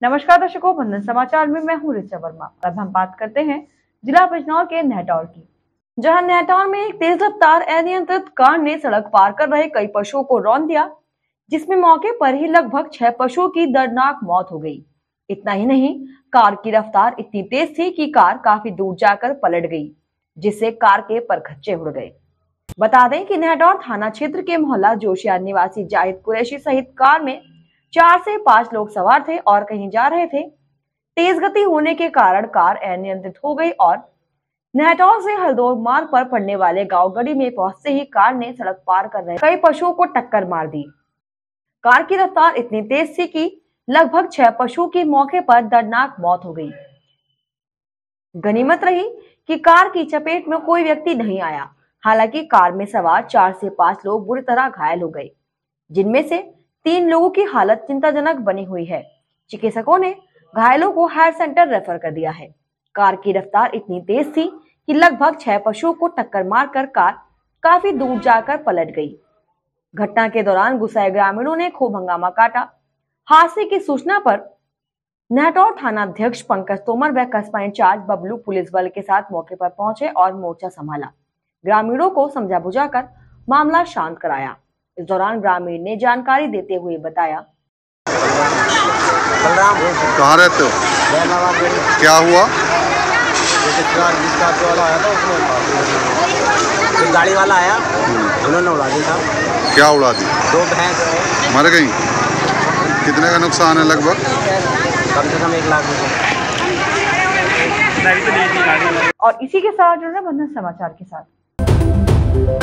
नमस्कार दर्शकों, बंधन समाचार में मैं हूँ ऋचा वर्मा। अब हम बात करते हैं जिला बिजनौर के नेहटौर की, जहां नेहटौर में एक तेज रफ्तार अनियंत्रित कार ने सड़क पार कर रहे कई पशुओं को रौंद दिया, जिसमें मौके पर ही लगभग 6 पशुओं की दर्दनाक मौत हो गई। इतना ही नहीं, कार की रफ्तार इतनी तेज थी कि कार काफी दूर जाकर पलट गई, जिससे कार के परखच्चे उड़ गए। बता दें कि नेहटौर थाना क्षेत्र के मोहल्ला जोशियार निवासी जाहिद कुरैशी सहित कार में 4 से 5 लोग सवार थे और कहीं जा रहे थे। तेज गति होने के कारण कार अनियंत्रित हो गई और नेहटौर से हल्दोर मार्ग पर पड़ने वाले गांव गड़ी में पहुंचते ही कार ने सड़क पार कर रहे कई पशुओं को टक्कर मार दी। कार की रफ्तार इतनी तेज थी कि लगभग 6 पशुओं की मौके पर दर्दनाक मौत हो गई। गनीमत रही कि कार की चपेट में कोई व्यक्ति नहीं आया। हालांकि कार में सवार 4 से 5 लोग बुरी तरह घायल हो गए, जिनमें से 3 लोगों की हालत चिंताजनक बनी हुई है। चिकित्सकों ने घायलों को हायर सेंटर रेफर कर दिया है। कार की रफ्तार इतनी तेज थी कि लगभग 6 पशुओं को टक्कर मारकर कार काफी दूर जाकर पलट गई। घटना के दौरान गुस्साए ग्रामीणों ने खूब हंगामा काटा। हादसे की सूचना पर नेहटौर थाना अध्यक्ष पंकज तोमर व कस्बा इंचार्ज बबलू पुलिस बल के साथ मौके पर पहुंचे और मोर्चा संभाला। ग्रामीणों को समझा बुझाकर मामला शांत कराया। इस दौरान ग्रामीण ने जानकारी देते हुए बताया, कहाँ रहते हो? क्या हुआ? गाड़ी वाला आया, उन्होंने उड़ा दी था। क्या उड़ा दी? 2 भैंस मर गई। कितने का नुकसान है लगभग? कम से कम 1 लाख रुपए। और इसी के साथ जुड़े बंधन समाचार के साथ।